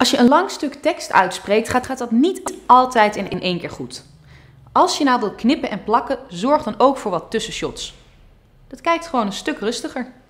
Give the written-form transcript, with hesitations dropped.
Als je een lang stuk tekst uitspreekt, gaat dat niet altijd in één keer goed. Als je nou wil knippen en plakken, zorg dan ook voor wat tussenshots. Dat kijkt gewoon een stuk rustiger.